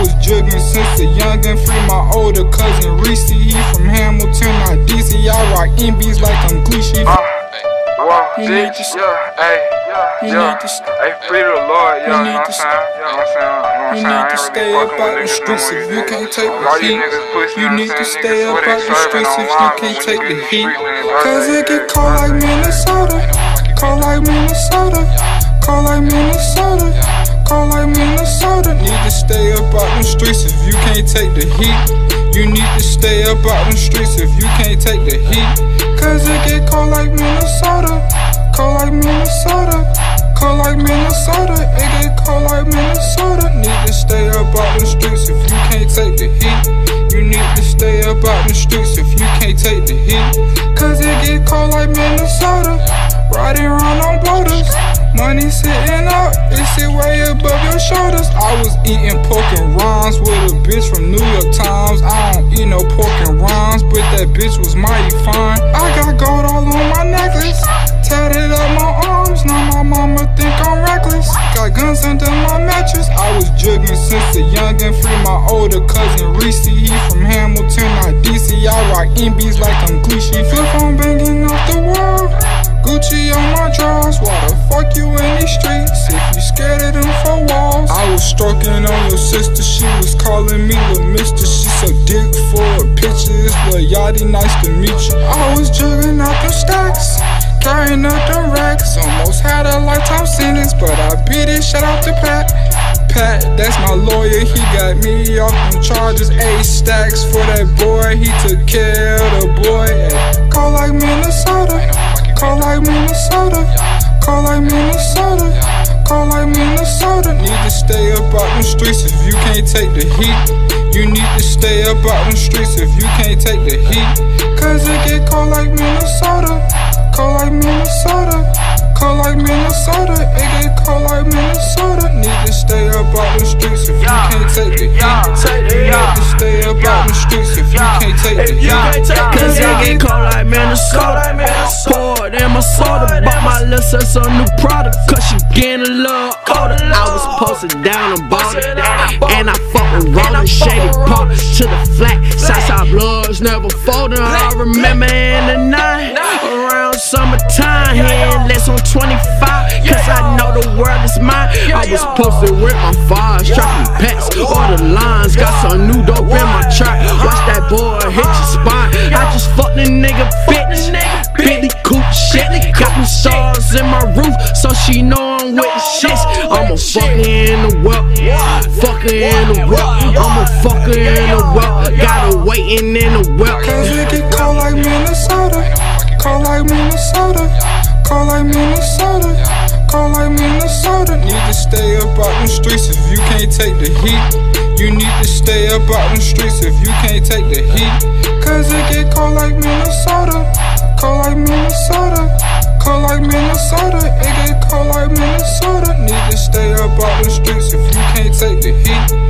was jugging since a youngin'. Free my older cousin Reese, he from Hamilton, not DC. I rock MBs like I'm Gleeshy. You need to free the Lord, you know what I'm saying? You need to stay up out the streets if you can't take the heat. You need to stay up out the streets if you can't take the heat. Cause it get cold like Minnesota, cold like Minnesota, cold like Minnesota, cold like Minnesota. Need to stay up out the streets if you can't take the heat. You need to stay up out the streets if you can't take the heat. Cause it get cold like Minnesota, cold like Minnesota, cold like Minnesota. It get cold like Minnesota. Need to stay up out the streets if you can't take the heat. You need to stay up out the streets if you can't take the heat. Cause it get cold like Minnesota. Riding around on boulders, money sitting up, it sit way above your shoulders. I was eating pork and rinds with a bitch from New York Times. I don't eat no pork and rinds, but that bitch was mighty fine. I got gold all on my necklace, tatted up my arms, now my mama think I'm reckless. Got guns under my mattress. I was jugging since a youngin'. Free my older cousin Reese, he from Hamilton, not DC. I rock MBs like I'm Gleeshy. Flip on banging off the wall, Gucci on my drawers. Why the fuck you in these streets if you scared of them 4 walls? I was stroking on your sister, she was calling me Lil' Mister. She suck dick for a picture, it's Lil' Yachty, nice to meet you. I was jugging out them stacks, carrying up them racks. Almost had a lifetime sentence, but I beat it, shout out to Pat, that's my lawyer, he got me off them charges. 8 stacks for that boy, he took care of the boy. Cold like Minnesota, cold like Minnesota, cold like Minnesota, cold like Minnesota. Need to stay up out them streets if you can't take the heat. You need to stay up out them streets if you can't take the heat. Cause it get cold like Minnesota, cold like Minnesota, cold like Minnesota. It get cold like Minnesota. Need to stay up out them streets if you can't take the heat. You need to stay up out them streets if you can't take the heat. Cause it get cold like Minnesota. Poured in my soda, bought my little sis a new product, cause she getting a little older. I was posted down and bought it, and I fuck with Rollin' Shady Park to the flat. Southside Bloods never folding. I remember in the night, around summertime, hitting less on 25, cause I know the world is mine. I was posted with my fives, tracking pets, all the lines. Got some new dope in my track, watch that boy hit your spine. I just fucked the nigga bitch, Billy Coop shit. Got them stars in my roof, so she know I'm with the shits. I'ma fuck her in the well, fuck her in the well, I'ma fuck her in the well, got her waiting in the well. Cause it get cold like Minnesota, cold like Minnesota, cold like Minnesota, cold like Minnesota. Need to stay up out them streets if you can't take the heat. You need to stay up out them streets if you can't take the heat. Cause it get cold like Minnesota, cold like Minnesota, cold like Minnesota. It get cold like Minnesota. Need to stay up out them streets if you can't take the heat.